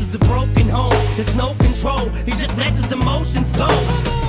is a broken home. There's no control, he just lets his emotions go.